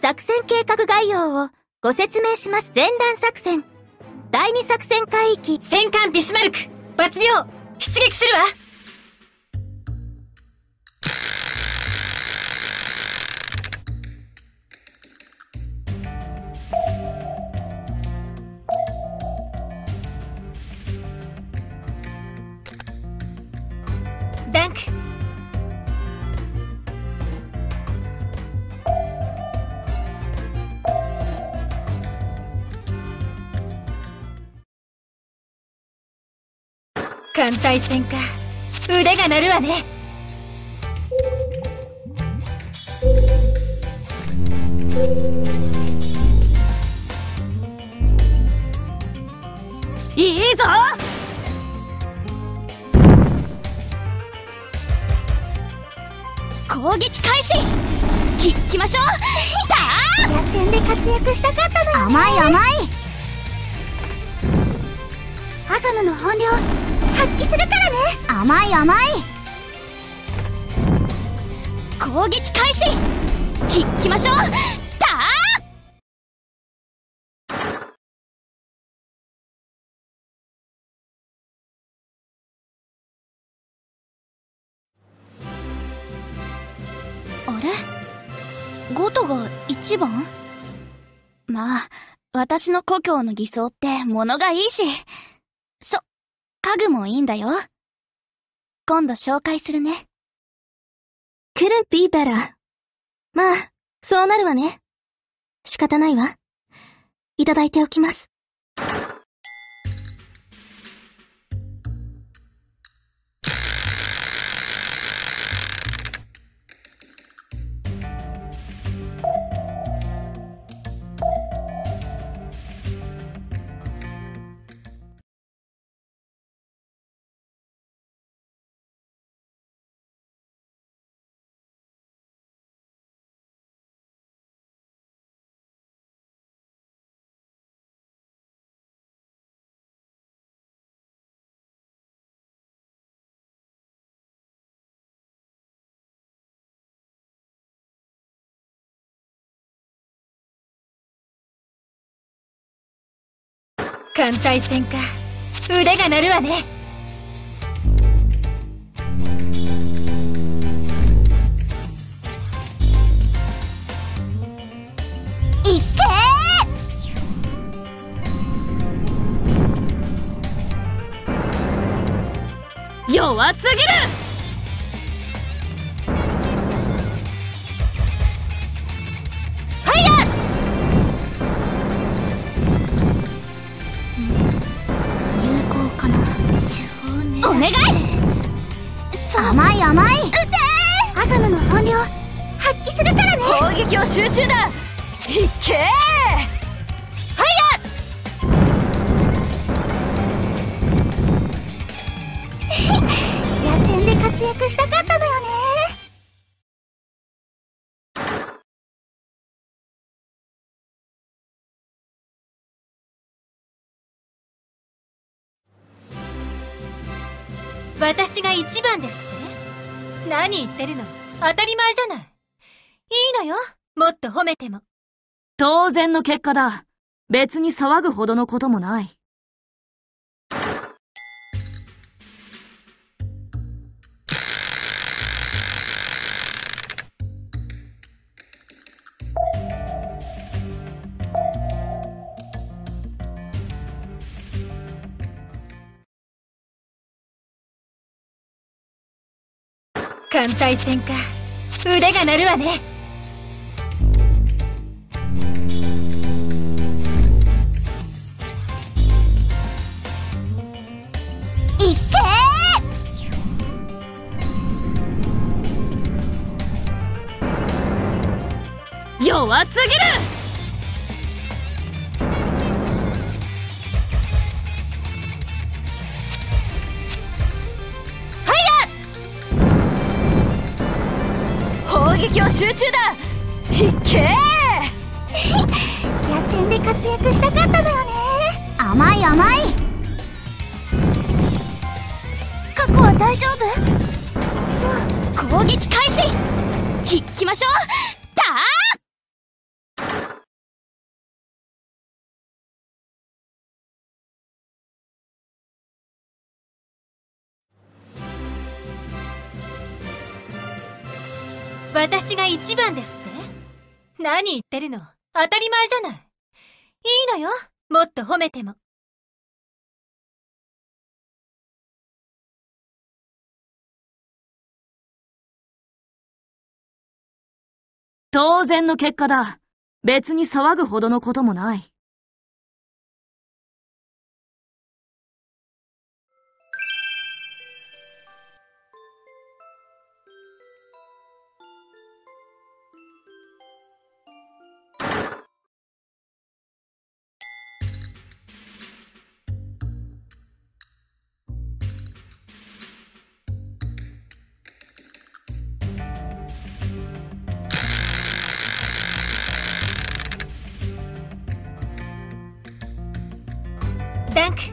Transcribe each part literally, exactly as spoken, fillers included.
作戦計画概要をご説明します。前段作戦。第二作戦海域。 戦艦ビスマルク、抜病、出撃するわ。ダンク。艦隊戦か。腕が鳴るわね。いいぞ。攻撃開始。行きましょう。だー。 野戦で活躍したかったのよね。 甘い甘い。 アガノの本領発揮するからね。 甘い甘い。 攻撃開始。行きましょう。だー。あれ？ゴトが一番？まあ、私の故郷の偽装って物がいいし。そ、家具もいいんだよ。今度紹介するね。 クルンピーペラ。まあ、そうなるわね。仕方ないわ。いただいておきます。艦隊戦か。腕が鳴るわね。 いっけー。 弱すぎる。お願い。 甘い甘い。 撃てー。アガノの本領発揮するからね。 攻撃を集中だ。いっけー。ファイヤー。野戦で活躍したかったのよね。 私が一番ですって？何言ってるの？当たり前じゃない。いいのよ、もっと褒めても。 当然の結果だ。別に騒ぐほどのこともない。 艦隊戦か。腕が鳴るわね。 いっけー。弱すぎる。攻撃を集中だ。いっけー。 野戦で活躍したかったのよね。 甘い甘い。 過去は大丈夫？ そう。攻撃開始。行きましょう。だー。 私が一番ですって？何言ってるの？当たり前じゃない。いいのよ、もっと褒めても。 当然の結果だ。別に騒ぐほどのこともない。 ダンク。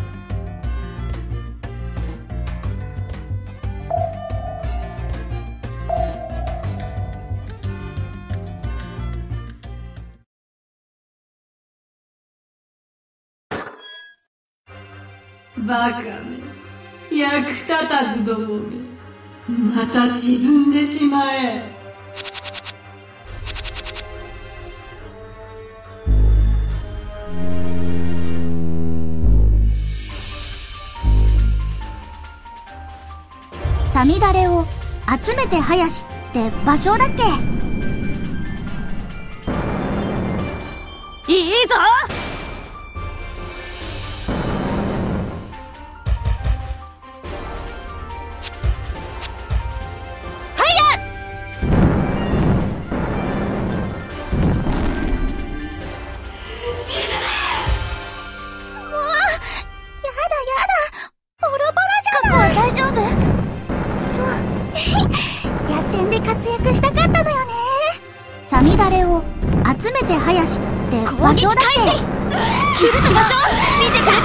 バカめ、役立たずどもめ、また沈んでしまえ。 さみだれを集めて林って場所だっけ？ いいぞ！ さみだれを集めて林って場所だっけ？ 切るきましょう。見てくれてた？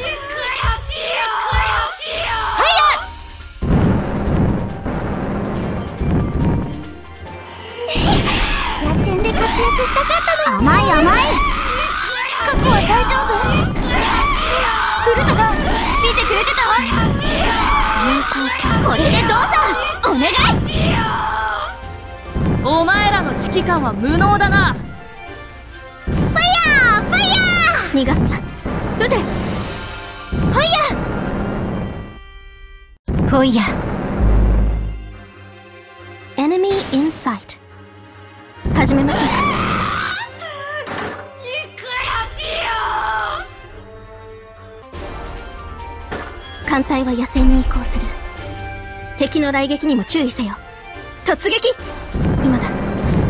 野戦で活躍したかったのよね。甘い甘い。過去は大丈夫？フルトが見てくれてたわ。 これでどうぞお願い。 お前らの指揮官は無能だな。 ファイヤーファイヤ逃がすな。撃て。 ファイヤー。フォイヤー。 Enemy in sight。始めましょうか。艦隊は野戦に移行する。敵の雷撃にも注意せよ。突撃。今だ。撃て。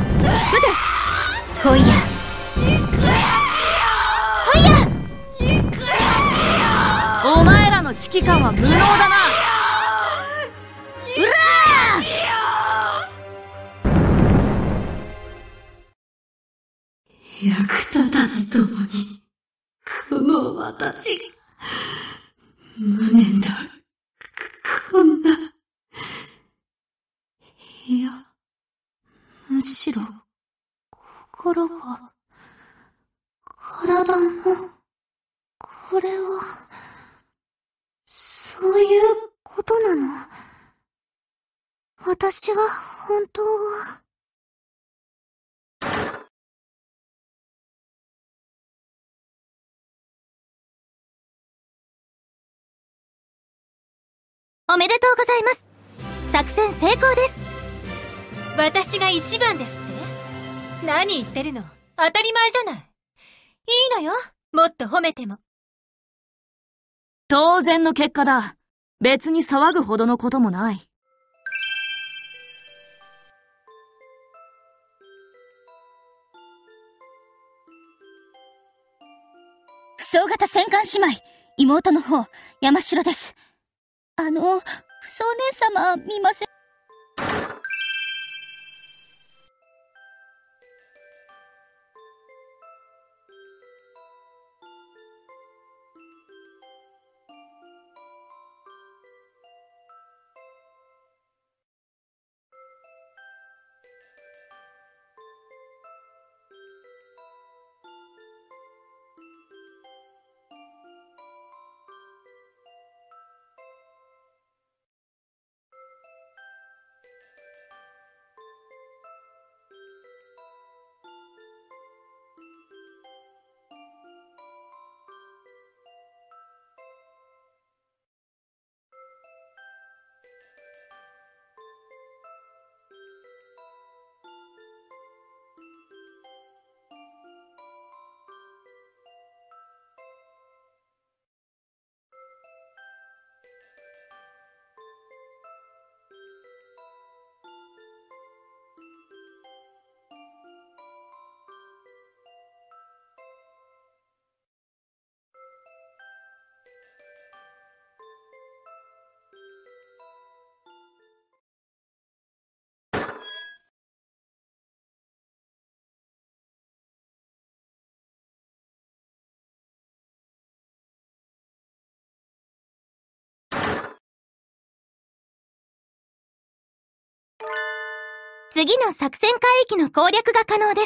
フォイヤー。 ファイヤお前らの指揮官は無能だな。 ー。うらー。役立たずともに、この私が、無念だ。こんな。いや、むしろ、心が、体も、これは、そういうことなの？私は本当は。 おめでとうございます。作戦成功です。 私が一番ですって？何言ってるの？当たり前じゃない。いいのよ、もっと褒めても。 当然の結果だ。別に騒ぐほどのこともない。 不相型戦艦姉妹、妹の方、山城です。あの、不相姉様、見ません。 次の作戦海域の攻略が可能です。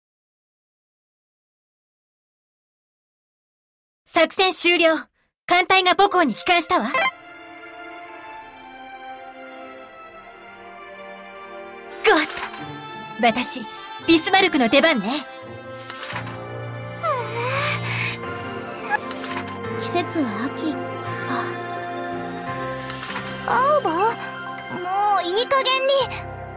作戦終了。艦隊が母港に帰還したわ。ゴッド。私、ビスマルクの出番ね。 季節は秋か。アオバ、もういい加減に。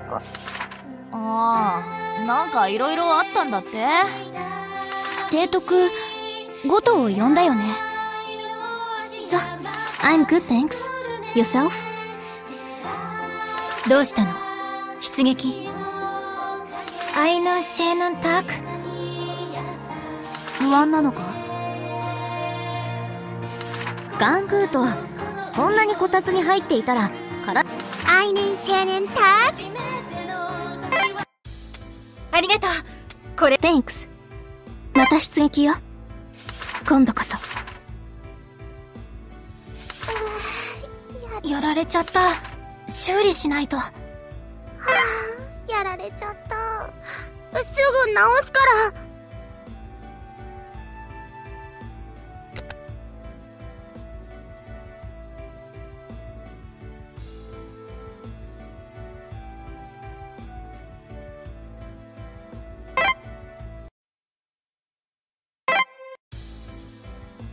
ああ、なんか色々あったんだって。 提督、ゴトを呼んだよね。 So, I'm good, thanks. Yourself? どうしたの？出撃。アイヌシェーヌンターク。 不安なのか？ ガングーと、そんなにこたつに入っていたら、から、アイヌシェーヌンターク。 ありがとう。これ、 Thanks. また出撃よ。今度こそ。 やられちゃった。修理しないと。はぁ、やられちゃった。すぐ直すから。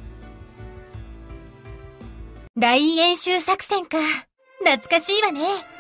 ライン演習作戦か。懐かしいわね。